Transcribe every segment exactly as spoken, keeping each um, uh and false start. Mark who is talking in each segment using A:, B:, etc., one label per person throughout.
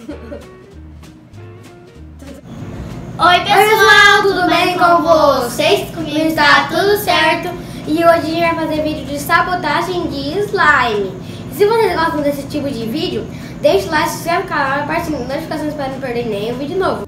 A: Oi pessoal, tudo bem com vocês? Comigo está tudo certo. E hoje a gente vai fazer vídeo de sabotagem de slime. Se vocês gostam desse tipo de vídeo, deixe o like, se inscreve no canal e aperta as notificações para não perder nenhum vídeo novo.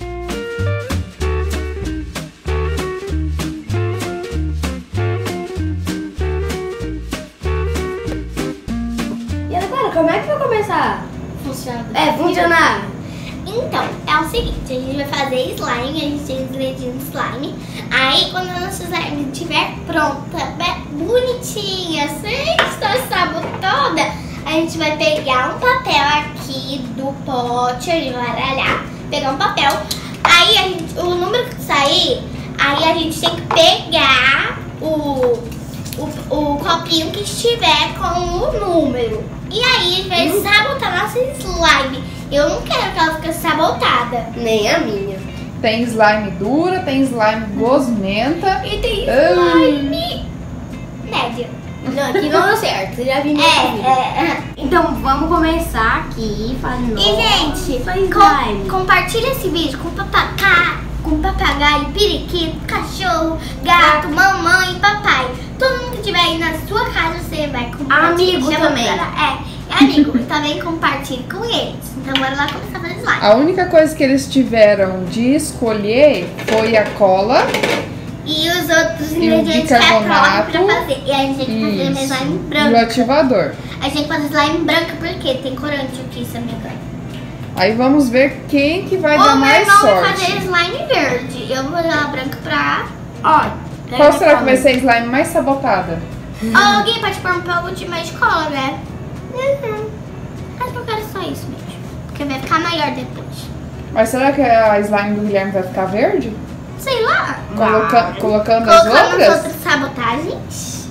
A: E agora, como é que vai começar?
B: Funcionar.
A: É, funcionar.
B: Então, é o seguinte, a gente vai fazer slime, a gente tem os ingredientes de slime. Aí, quando a nossa slime estiver pronta, bonitinha, sem estar sabotada, a gente vai pegar um papel aqui do pote, a gente vai baralhar, pegar um papel. Aí, a gente, o número que sair, aí a gente tem que pegar o, o, o copinho que estiver com o número. E aí, a gente vai hum. sabotar nossa slime. Eu não quero que ela fique sabotada.
A: Nem a minha.
C: Tem slime dura, tem slime gosmenta.
B: E tem slime média.
A: Não, aqui não deu certo. Você já viu?
B: É, é, é.
A: Então vamos começar aqui fazendo.
B: E gente, com, compartilha esse vídeo com papacá, com papagaio, periquito, cachorro, gato, mamãe, papai. Todo mundo que estiver aí na sua casa, você vai compartilhar.
A: Amigo também.
B: É. Amigo, também compartilhe com eles. Então bora lá começar a fazer slime.
C: A única coisa que eles tiveram de escolher foi a cola
B: e os outros
C: e
B: ingredientes que é pronto
C: bicarbonato
B: pra fazer. E a gente tem que fazer
C: isso,
B: slime
C: e
B: branco.
C: o ativador.
B: A gente tem que fazer slime branco porque tem corante aqui, se eu não me engano.
C: Aí vamos ver quem que vai
B: Ou
C: dar
B: meu
C: mais
B: irmão vai
C: sorte.
B: fazer slime verde. Eu vou fazer ela branca pra...
A: Ó,
C: Qual será que vai ser a slime mais sabotada?
B: Ou alguém pode pôr um pouco de mais de cola, né? Uhum. Acho que eu quero só isso mesmo. Porque vai ficar maior depois.
C: Mas será que a slime do Guilherme vai ficar verde?
B: Sei lá.
C: Coloca colocando as
B: Colocando
C: outras?
B: as outras sabotagens.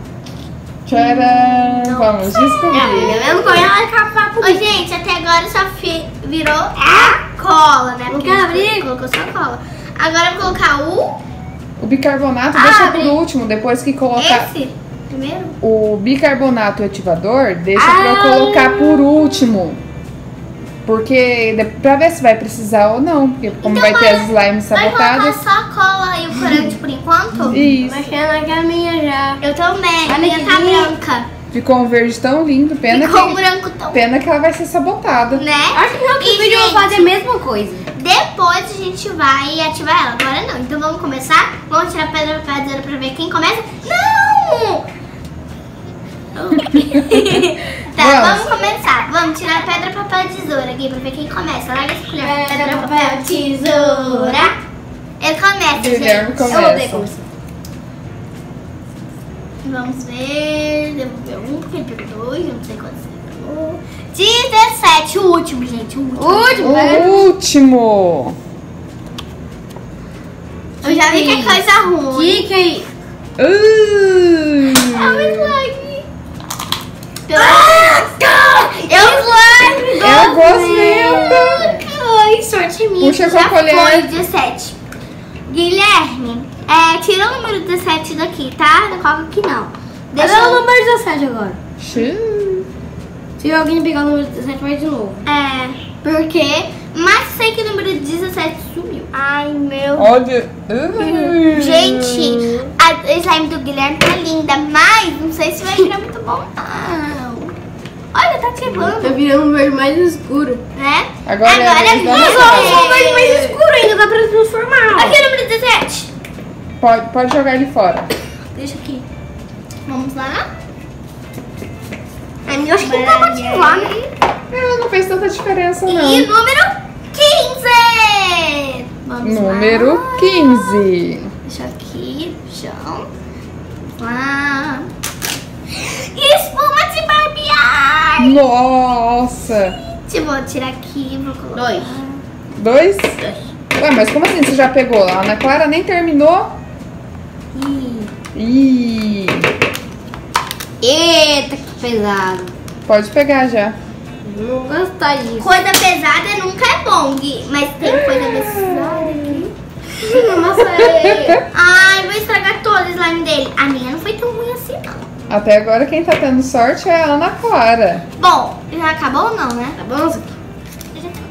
C: Tcharam! Vamos descobrir.
A: Eu não conheço capa por
B: Ô, gente, até agora só fi- virou a cola, né? Porque
A: quero
B: a gente
A: abrir.
B: colocou só cola. Agora eu vou colocar o...
C: O bicarbonato deixa
B: Abre.
C: por último, depois que colocar...
B: Esse primeiro.
C: O bicarbonato e o ativador, deixa
A: Ah.
C: pra eu colocar por último. Porque de- pra ver se vai precisar ou não. Porque como
B: Então
C: vai ter
B: vai-
C: as slimes
B: Vai colocar
C: sabotadas.
B: só a cola e o corante por enquanto?
C: Isso.
A: mexendo aqui a minha já.
B: Eu também. A
A: Olha
B: minha
A: que
B: tá
A: lindo.
B: branca.
C: Ficou um verde tão lindo. Pena
B: Ficou um
C: que,
B: branco tão...
C: pena que ela vai ser sabotada.
B: Né?
A: Acho que no outro
B: E,
A: vídeo eu vou
B: gente,
A: fazer a mesma coisa.
B: Depois a gente vai ativar ela. Agora não. Então vamos começar. Vamos tirar pedra, papel, tesoura pra ver quem começa. Não! Tá,
C: Vamos.
B: vamos começar. Vamos tirar pedra, papel, tesoura aqui pra ver quem começa. Larga essa colher.
A: Pedra, papel, tesoura.
B: Ele começa,
C: Guilherme
B: gente.
C: começa.
A: Eu odeio começar.
B: Vamos ver. Devolveu um, porque ele pegou dois. Eu não sei quantos ele pegou. dezessete, o último, gente. O último.
A: O último, né?
C: O último.
B: Eu já vi que é coisa ruim.
A: Dica aí.
C: Uh.
B: É um slime.
A: Ah, eu slime.
C: É a gosmenta.
B: Ai, sorte minha.
C: Puxa
B: já
C: com a colher.
B: foi dezessete. Guilherme, é, tira o número dezessete daqui, tá? Não coloca aqui não. Deixa
A: Deixa o
B: eu...
A: número dezessete agora.
C: Xiii.
A: Se alguém pegar o número dezessete, vai de novo.
B: É, porque... Mas sei que o número dezessete sumiu. Ai, meu...
C: Olha. Uh.
B: Gente, a slime do Guilherme tá linda, mas não sei se vai virar muito bom, não. Olha, tá
A: Tá
B: quebrando,
A: virando um verde mais escuro.
B: né?
C: Agora é a
B: Agora
C: vez da
B: minha
C: Ana.
A: Mas ó, um verde mais escuro ainda, dá pra transformar.
B: Aqui é o número dezessete.
C: Pode, pode jogar ele fora.
B: Deixa aqui. Vamos lá.
A: A minha acho que não dá pra ativar, né?
C: É, não fez tanta diferença,
B: E
C: não.
B: o número quinze. Vamos
C: Número
B: lá.
C: quinze.
B: Deixa aqui no chão. Vamos lá. Espuma de barbear.
C: Nossa.
B: Gente, vou tirar aqui, vou colocar.
A: Dois.
C: Dois? Ué, mas como assim você já pegou? A Ana Clara nem terminou?
B: Ih.
C: Ih.
A: Eita, que pesado.
C: Pode pegar já.
A: Não vou gostar disso.
B: Coisa pesada nunca é bom, Gui. Mas tem coisa pesada aqui.
A: Nossa, é...
B: Ai, vou estragar todo o slime dele. A minha não foi tão ruim assim, não.
C: Até agora quem tá tendo sorte é a Ana Clara.
B: Bom, já acabou ou não, né?
A: Tá bom?
B: Eu já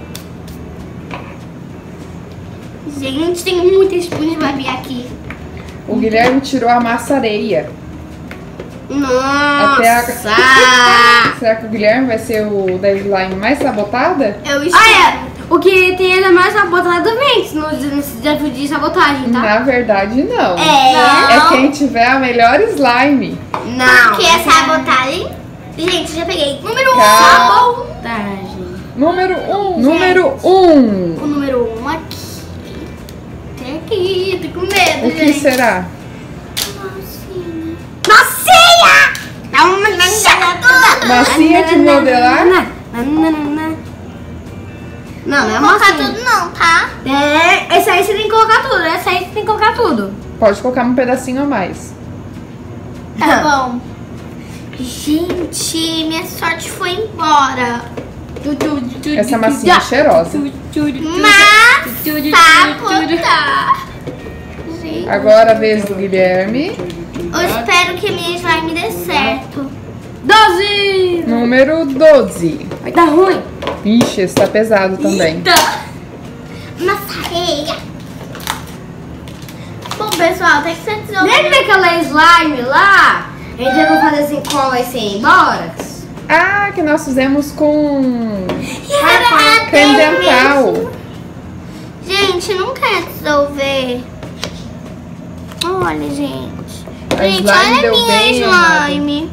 B: Gente, tem muita espuma de Barbie aqui.
C: O Guilherme tirou a maçareia.
A: Nossa!
C: Até a... Será que o Guilherme vai ser o da slime mais sabotada?
B: Eu espero.
A: Olha, o que tem ainda mais sabotado vem nesse desafio de sabotagem, tá?
C: Na verdade, não.
B: É.
C: É quem tiver a melhor slime.
A: Não.
B: Porque é sabotagem. Gente, já peguei. Número um.
C: Calma.
A: Sabotagem.
C: Número um. Número um.
B: O número um aqui. Tem aqui, tô com medo,
C: O que
B: gente.
C: será?
B: Massinha.
A: Massinha! Dá uma
B: Chata.
C: Massinha de modelar?
A: Não, não é
B: Não vou colocar
A: massinha.
B: tudo não, tá?
A: É, esse aí você tem que colocar tudo. Esse aí você tem que colocar tudo.
C: Pode colocar um pedacinho a mais.
B: Tá bom. Gente, minha sorte foi embora.
C: Essa massinha é cheirosa.
B: Mas sabotar. Gente,
C: Agora a vez do Guilherme.
B: eu espero que a minha slime dê certo.
A: doze!
C: Número doze.
A: Vai dar ruim.
C: Ixi, esse tá pesado também.
B: Massareia. Bom, pessoal, tem que ser desenvolvido.
A: Lembra aquela slime lá? A gente tentou fazer assim, cola e sem embora?
C: Ah, que nós fizemos com
B: Era
C: creme
B: até
C: dental.
B: mesmo. Gente, não quer dissolver. Olha, gente.
C: A
B: Gente,
C: slime
B: olha a
C: deu
B: minha
C: bem errado.
B: slime.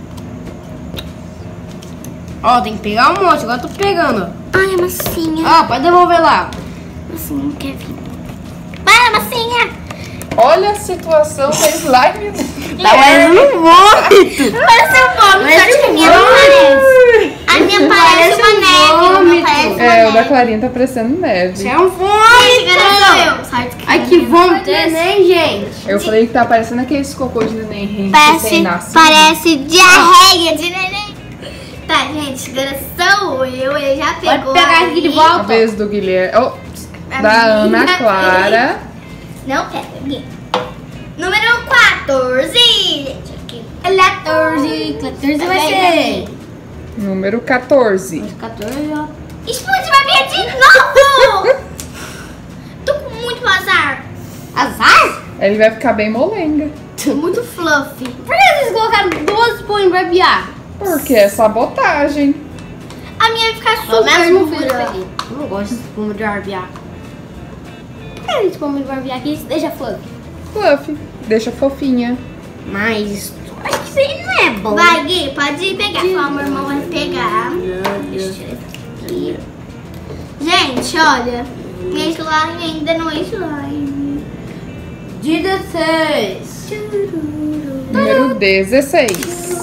A: Ó, tem que pegar um monte. Agora eu tô pegando.
B: Ai, a massinha.
A: Ó, pode devolver lá.
B: Massinha não quer vir. Vai, massinha.
C: Olha a situação da slime do
A: Tá parecendo um vômito.
B: Parece um vômito,
A: Parece
B: só que a
A: um
B: minha não parece.
A: vômito.
B: A minha parece
A: Parece
B: uma
A: um
B: neve, não
A: vômito.
B: parece uma
C: É, o da
B: neve.
C: Clarinha tá parecendo neve.
A: Isso é um
B: Gente, agora sou
A: vômito.
B: eu. Sorte que
A: Ai,
B: a
A: que
B: minha não
A: vômito é, né, gente?
C: Eu falei que tá parecendo aqueles cocô de neném rente
B: Parece,
C: recém-nascido.
B: parece diarreia de neném. Tá, gente, agora sou eu. Ele já pegou.
A: Pode pegar aqui de
B: ali.
C: A
A: volta.
C: vez do Guilherme. Oh,
B: A
C: da
B: minha
C: Ana Clara.
B: Não pega, ninguém. Número quatorze. Gente, aqui.
A: quatorze. quatorze vai ser.
C: Número quatorze.
A: quatorze, ó.
B: Explode Barbie de novo. Tô com muito azar.
A: Azar?
C: Ele vai ficar bem molenga.
B: Muito fluffy.
A: Por que vocês colocaram duas espuma pra barbear?
C: Porque é sabotagem.
B: A minha vai ficar
A: Pelo
B: super
A: menos não fiz
B: dura.
A: aqui. Eu não gosto de espuma de barbear. Por que a gente espuma de barbear aqui? Isso deixa fluffy.
C: Fluffy. Deixa fofinha.
A: Mas acho que isso aí não é bom.
B: Vai, Gui, pode ir pegar. Só meu irmão vai pegar. Deixa eu tirar isso aqui. Gente, olha. Minha slime ainda não é slime.
A: dezesseis.
C: Número dezesseis.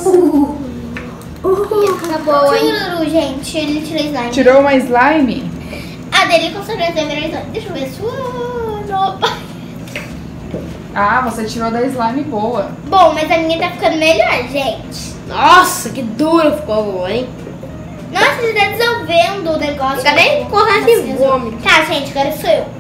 B: Acabou, hein? Tururu, gente, ele tirou slime.
C: Tirou uma slime?
B: A dele com certeza é melhor slime. Deixa eu ver sua.
C: Ah, você tirou da slime boa.
B: Bom, mas a minha tá ficando melhor, gente.
A: Nossa, que duro ficou, hein?
B: Nossa, você tá dissolvendo o negócio.
A: Cadê colocar esse
B: Assim,
A: vômito?
B: Tá, gente, agora sou eu.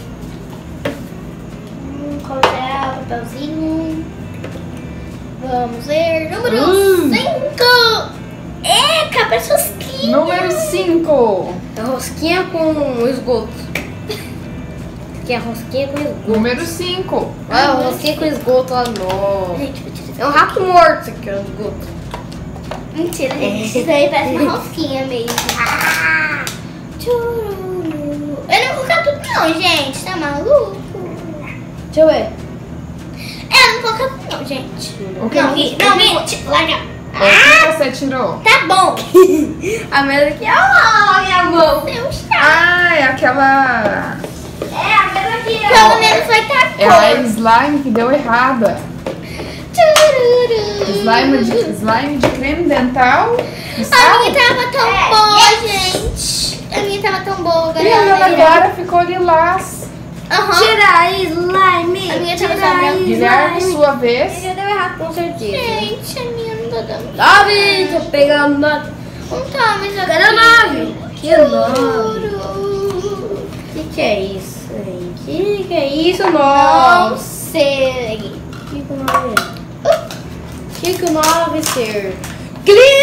B: Hum, colocar o papelzinho. Vamos ver. Número
A: Hum.
B: cinco. Eca, parece rosquinha.
C: Número cinco.
A: É rosquinha com esgoto. Que é rosquinha com esgoto.
C: Número cinco.
A: Olha, rosquinha com esgoto lá, nossa.
B: Gente, vou tirar.
A: É um rato morto isso aqui, ó, esgoto.
B: Mentira, gente. Isso aí parece uma rosquinha mesmo.
A: Ah!
B: Tchururu. Eu não vou colocar tudo não, gente. Tá maluco?
A: Deixa eu ver.
B: É, eu não vou colocar tudo não, gente.
C: O que?
B: Não, Gui, não, Gui, tch- larga.
C: O que você tirou?
B: Tá bom.
A: A mesa aqui, ó, minha mão.
B: Seu chá.
C: Ah, é aquela...
A: É, a mesa aqui,
B: Pelo menos vai estar
C: É a
B: cor.
C: slime que deu errada.
B: Tchururu.
C: Slime de, slime de creme dental. e
B: A
C: sal.
B: minha tava tão
A: É,
B: boa, gente. A minha tava tão boa.
C: E a Ana
B: galera.
C: Clara ficou lilás.
B: Aham.
A: Tira a slime.
B: A minha tava
A: tira a
B: sobrando.
C: Guilherme,
A: slime.
C: sua vez.
A: Já deu errado, com certeza.
B: Gente, a minha não tá dando.
A: Nove, tô pegando nove.
B: Não tá, mas eu
A: Cadê o nove? Que nove?
B: Tchururu.
A: Que que é isso aí? Que que é isso,
B: Não
A: nove?
B: sei.
A: Que que o nove é? Que que o nove ser?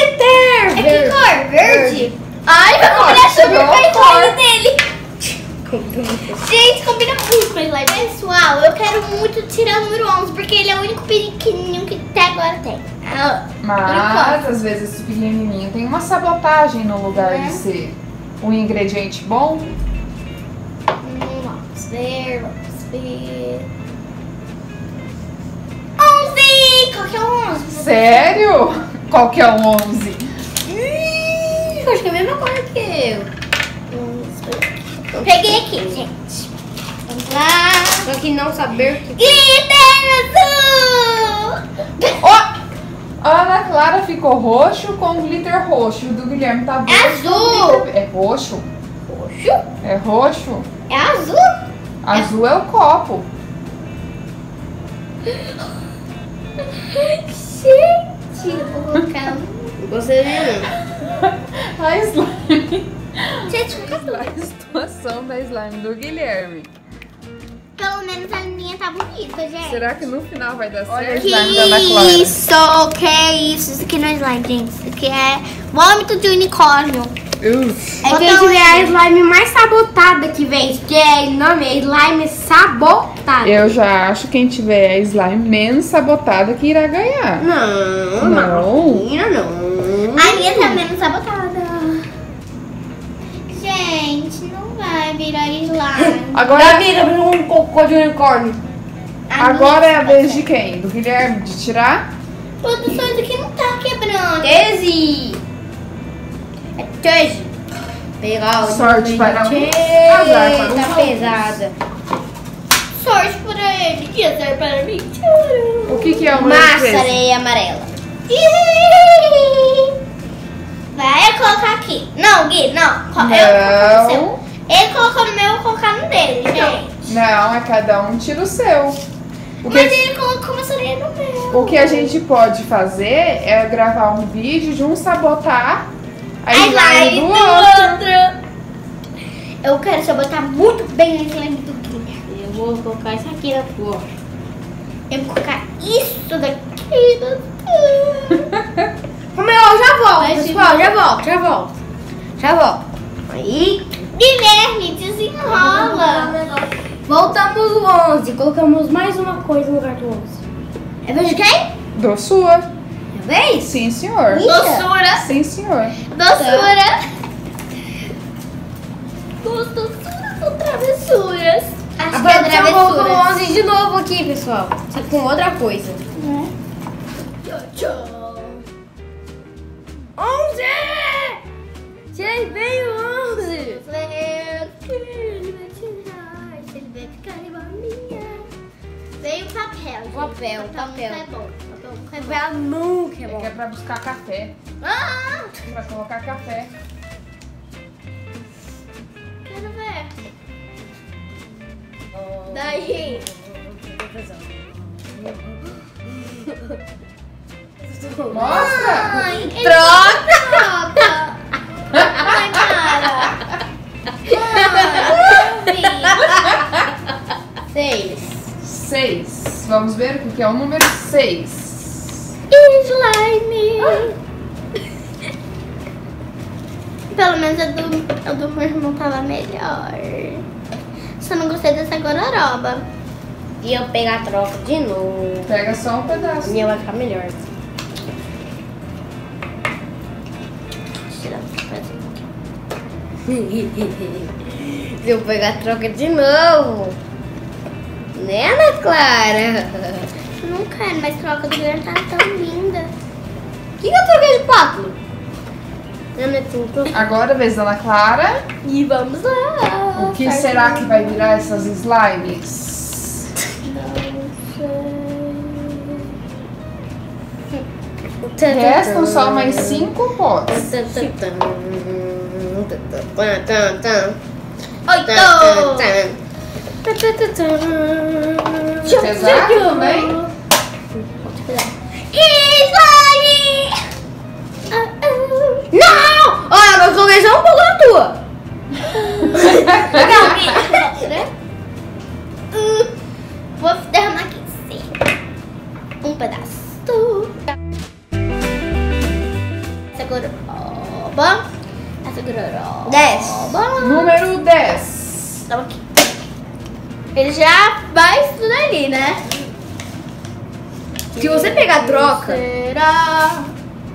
A: Glitter!
B: É que cor? Verde?
A: Verde.
B: Ai, vai
C: Ó,
B: comer super
C: chegou a
B: perfeito
C: cor.
B: dele. Gente, combina muito com o slime. Pessoal, eu quero muito tirar o número onze, porque ele é o único pequenininho que até agora tem. Ah,
C: Mas, às vezes, esse pequenininho tem uma sabotagem no lugar
B: É.
C: de ser um ingrediente bom.
B: Hum, vamos ver, vamos ver. onze! Qual que é o onze?
C: Sério? Qual que é o onze?
A: Ih, acho que é a mesma coisa que eu.
B: Peguei aqui, gente. Vamos lá.
A: Só que não saber que.
B: Glitter azul!
C: Ó! A Ana Clara ficou roxo com glitter roxo. O do Guilherme tá
B: É
C: roxo. com
B: azul.
C: glitter- É roxo?
B: Roxo?
C: É roxo?
B: É azul?
C: Azul é o copo.
B: Gente, eu vou colocar um.
A: Você viu?
C: A slime.
B: Gente, fica
C: A situação da slime do Guilherme.
B: Pelo menos a minha tá bonita, gente.
C: Será que no final vai dar
A: Olha
C: certo?
B: Que
C: Slime da Ana Clara.
B: isso? Que é isso? Isso aqui não é slime, gente. Isso aqui é vômito de unicórnio.
C: Uf.
A: É que a
B: Bota
A: gente é a
B: ele.
A: slime mais sabotada que vem, porque o nome é slime sabotada.
C: Eu já acho que quem tiver a slime menos sabotada que irá ganhar.
A: Não,
C: Não.
A: menina, não.
B: A minha tá menos sabotada. Gente, não vai virar slime.
C: Agora,
A: Agora vira um cocô de unicórnio.
B: A
C: agora
B: minha
C: é a
B: tá
C: vez de quem? Do Guilherme de tirar?
B: Produção, isso aqui não tá quebrando.
A: Teze. É teze. Pegar o
C: Sorte para um,
A: Tchê,
C: azar para o
A: tá
C: outro.
A: pesada.
B: Sorte pra ele, que azar para mim.
C: O que, que é o
A: Massa,
C: treze?
A: areia amarela.
B: Vai eu colocar aqui. Não, Gui, não. Co- Eu vou colocar no seu.
C: Não,
B: Ele colocou no meu, eu vou colocar no dele, gente.
C: não, é cada um tira o seu. O
B: Mas
C: que,
B: ele colocou uma sereia no meu.
C: o que a gente pode fazer é gravar um vídeo de um sabotar a
B: A
C: slime
B: slime
C: do
B: do
C: outro.
B: outro. Eu quero sabotar muito bem a slime do Guilherme.
A: Eu vou colocar isso aqui na tua.
B: Eu vou colocar isso daqui na tua.
A: Como eu já volto,
B: Vai,
A: pessoal,
B: Silvia.
A: já volto, já volto. Já volto. Aí,
B: Guilherme, desenrola.
A: voltamos o onze. Colocamos mais uma coisa no lugar do onze. É vez de quem?
C: Do sua.
A: É vez?
C: Sim, senhor.
B: Doçura.
C: Sim, senhor.
B: Doçura. Doçura ou travessuras? Acho
A: A
B: que é
A: produção colocou o
B: travessuras.
A: onze de novo aqui, pessoal. Só que com outra coisa. onze! Tirei bem o onze!
B: Ele vai tirar, ele vai ficar igual a minha. Veio papel. gente.
A: Papel,
B: Papel
A: papel.
B: nunca é bom. Papel nunca é bom.
A: Papel nunca é
C: É
A: bom.
C: que é pra buscar café.
B: Ah,
C: Pra colocar café.
B: quero ver. Daí.
C: Mostra!
B: Mãe, ele
A: Troca!
B: troca. Mãe, para. Mãe, eu vi.
A: Seis.
C: Seis. Vamos ver o que que é o número seis.
B: Slime. Pelo menos a do, a do meu irmão tava melhor. Só não gostei dessa gororoba.
A: E eu pegar a troca de novo.
C: Pega só um pedaço.
A: A minha vai ficar melhor.
B: Tirar esse pedacinho.
A: Se eu pegar a troca de novo. Né, Ana Clara?
B: Não quero, mas troca do Guilherme tá tão linda.
A: O que, que eu troquei de pato? Ana, tu trocou.
C: Agora, vez da Ana Clara.
B: E vamos lá.
C: O que será que vai virar essas slimes? Restam só mais cinco potes.
B: Oito.
C: Exato também?
B: Slime!
A: Não! Olha, eu coloquei só um pouco na tua.
B: Hum, Vou derramar aqui em cima. Um pedaço. Essa gororoba. Essa gororoba.
A: Dez.
C: Número dez.
B: Toma aqui. Ele já vai tudo ali, né?
A: Se você pegar troca...
B: Será?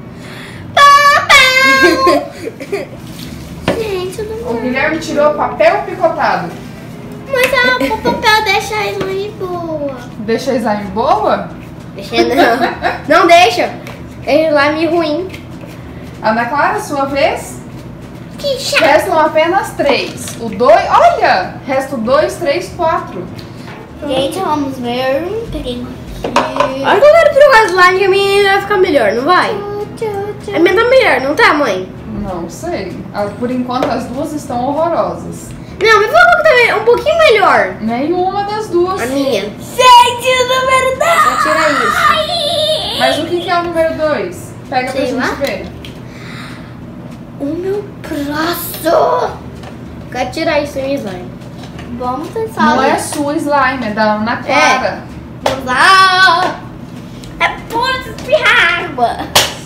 B: Papel! Gente, eu não...
C: O Guilherme tirou papel picotado.
B: Mas ah, o papel deixa a slime boa.
C: Deixa a slime boa?
A: Deixa não. Não deixa. É slime ruim.
C: Ana Clara, sua vez.
B: Que chato.
C: Restam apenas três. O dois, olha! Resta o dois, três, quatro.
B: Gente, vamos ver. Peguei uma aqui.
A: Olha que eu quero trocar slime que a minha vai ficar melhor, não vai? A minha tá melhor, não tá, mãe?
C: Não sei. Ah, por enquanto as duas estão horrorosas.
A: Não, me fala que tá me- um pouquinho melhor.
C: Nenhuma das duas.
A: A minha.
B: Gente, o número dois.
A: Só tira isso.
C: Mas o que que é o número dois? Pega pra
B: Sei
C: gente
B: lá.
C: ver.
B: O meu braço.
A: Quero tirar isso em slime.
B: Vamos pensar.
C: Não é sua slime, é da Ana Clara.
B: Vamos lá. É pura espirrar água.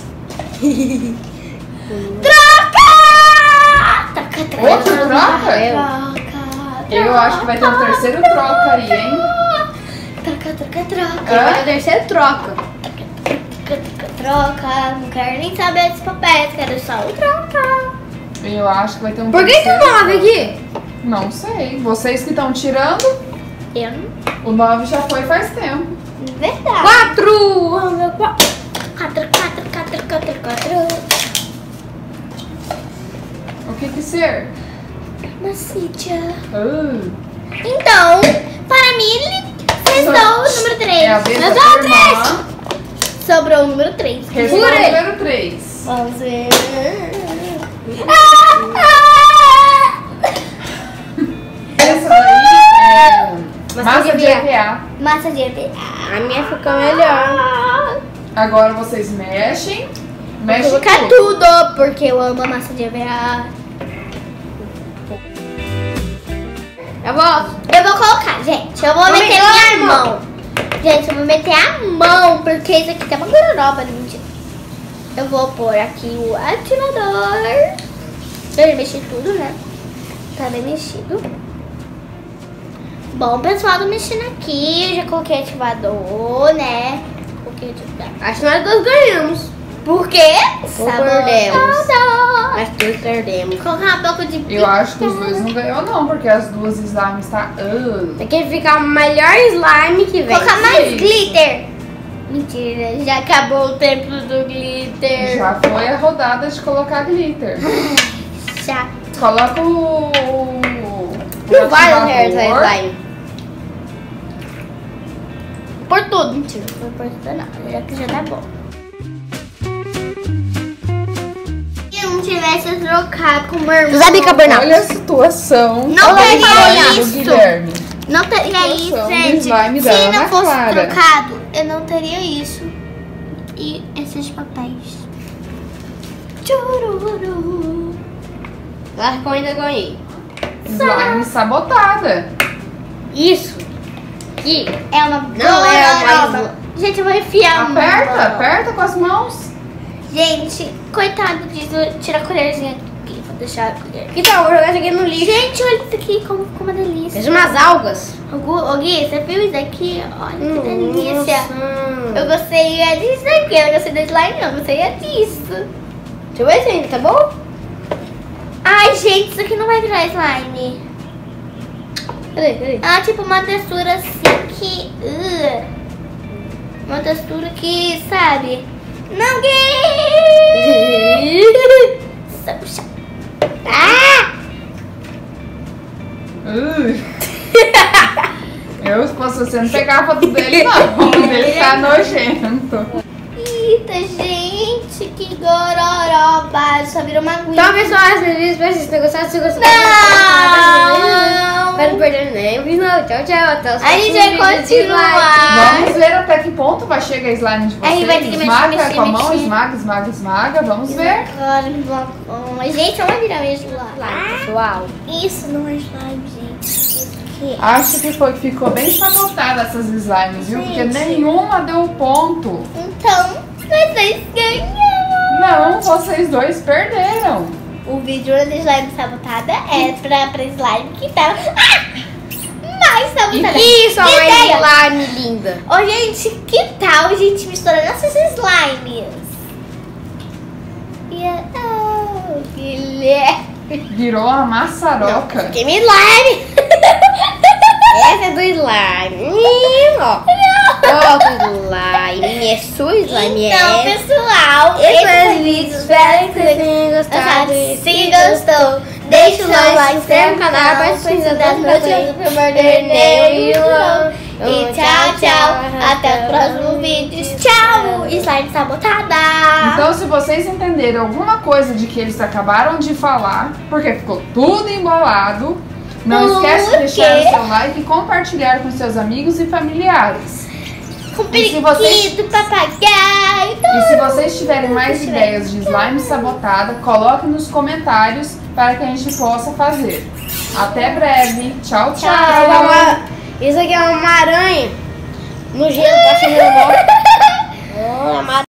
B: Troca! Troca, troca.
C: Outro troca?
B: Troca.
C: Eu acho que vai ter um terceiro troca aí, hein?
B: Troca, troca, troca.
A: Vai ter o terceiro troca.
B: Troca, troca, troca. Não quero nem saber dos papéis, quero só o troca.
C: Eu acho que vai ter um
A: Por que que
C: terceiro
A: o nove
C: troca.
A: aqui?
C: Não sei. Vocês que estão tirando,
B: Eu não.
C: o nove já foi faz tempo.
B: Verdade.
A: Quatro. Vamos ver quatro.
B: Quatro, quatro, quatro, quatro, quatro.
C: O que que ser?
B: Macítia.
C: Ah,
B: Então, para mim, restou o número três.
C: é a vez da
B: Restou
C: sua
B: o três.
C: irmã.
B: Sobrou o número três.
C: Restou o
A: Jurei.
C: número três.
B: Vamos ver.
C: Essa daí é
A: Massa
C: massa
A: de
C: de E V A.
B: Massa de E V A.
A: A minha ficou melhor.
C: Agora vocês mexem.
B: Vou
C: Mexem
B: colocar
C: tudo.
B: tudo, porque eu amo a massa de E V A.
A: Eu volto.
B: Eu vou colocar, gente. Eu vou
A: Vou
B: meter
A: meter
B: minha
A: a
B: mão.
A: mão.
B: Gente, eu vou meter a mão, porque isso aqui tá uma gororoba, não mentira. Eu vou pôr aqui o ativador. Eu mexi tudo, né? Tá bem mexido. Bom, pessoal, tô mexendo aqui. Eu já coloquei ativador, né? Coloquei ativador.
A: Acho que nós dois ganhamos.
B: Por quê?
A: perdemos.
B: Sabotador.
A: Nós dois perdemos.
B: Vou colocar um pouco de
C: Eu acho que os dois não ganhou não, porque as duas slimes tá... Ah.
A: Tem que ficar o melhor slime que vem.
B: Colocar mais
C: Isso.
B: glitter. Mentira, já acabou o tempo do glitter.
C: Já foi a rodada de colocar glitter.
B: Já.
C: Coloca o... o
A: Não vai no hair
C: ativador.
A: slime.
B: Por tudo. Mentira, não vou por tudo não. Já que já tá bom. Se eu não tivesse trocado com o meu irmão,
A: José Bicarbonate.
C: Olha a situação.
B: Não
C: Olha
B: teria
C: a slime do
B: isso.
C: Guilherme.
B: não teria isso,
C: Situação do
B: gente.
C: slime da
B: Se
C: Ana
B: não fosse
C: Clara.
B: trocado, eu não teria isso. E esses papéis. Tchururu.
A: Eu acho que eu ainda ganhei.
C: Slime sabotada.
A: Isso. Aqui.
B: É uma
A: Não, é uma
B: gororoba. Gente, eu vou enfiar a mão.
C: Aperta, aperta com as mãos.
B: Gente, coitado disso. Tira a colherzinha aqui. Vou deixar a colher.
A: Então, eu vou jogar isso aqui no lixo.
B: Gente, olha isso aqui, como ficou uma delícia.
A: Fez umas algas.
B: Ô, Gu- ô, Gui, você viu isso aqui? Olha que delícia.
A: Nossa.
B: Eu gostei é disso aqui, eu não gostei da slime não, eu gostei é disso.
A: Deixa eu ver se ainda tá bom.
B: Ai, gente, isso aqui não vai virar slime.
A: Cadê, cadê?
B: Ah, tipo uma textura assim que... Uh, uma textura que, sabe? Não, Gui! Puxa. Ah!
C: Uh. Eu, se fosse você, não pegava do dele, não. Ele tá nojento.
B: Eita, gente, que gororoba. Só virou uma aguinha.
A: Então, pessoal, esse vídeo espero que vocês tenham gostado. Se gostou,
B: Não!
A: para não perder nenhum vídeo. Tchau, tchau. Até os
B: A gente
A: próximos
B: vai
A: vídeos de like.
B: continuar.
C: Vamos ver até que ponto vai chegar a slime de
B: A gente vai ter
C: vocês.
B: que
C: Esmaga
B: mexer, mexer,
C: com a mão,
B: mexer.
C: esmaga, esmaga, esmaga. Vamos ver.
B: Agora, vamos. Gente, olha virar mesmo lá.
A: Like, pessoal.
B: Isso não é slime, gente. Isso aqui.
C: Acho que foi, ficou bem sabotada essas slimes, viu? Porque
B: Gente.
C: nenhuma deu ponto.
B: Então, vocês ganham.
C: Não, vocês dois perderam.
B: o vídeo da slime sabotada é pra, pra slime que tava... Ah! Mais sabotada.
A: Isso, a
B: Ideia.
A: slime linda.
B: Ô, gente, que tal a gente misturar nossas slimes? E a... Oh, Guilherme.
C: Virou uma maçaroca.
A: Que slime. Essa é do slime. Ó. Ó, do slime. É sua slime.
B: Então,
A: é.
B: pessoal,
A: Esse
B: esse
A: foi
B: foi
A: o vídeo. Espero que vocês tenham gostado.
B: Se gostou,
A: Deixa o like, se inscreve no canal, participe das notícias para perder nenhum.
B: E tchau, tchau. Até o próximo vídeo. Tchau. Slime sabotada.
C: Então, se vocês entenderam alguma coisa de que eles acabaram de falar, porque ficou tudo embolado, não
B: Por
C: esquece de deixar
B: quê?
C: o seu like e compartilhar com seus amigos e familiares.
B: Com
C: E se vocês-
B: periquito, papagaio.
C: E se vocês tiverem mais
B: Se tiver.
C: ideias de slime sabotada, coloque nos comentários para que a gente possa fazer. Até breve. Tchau, tchau.
A: Isso aqui é uma- Isso aqui é uma aranha no gelo, tá chovendo. Ó, é uma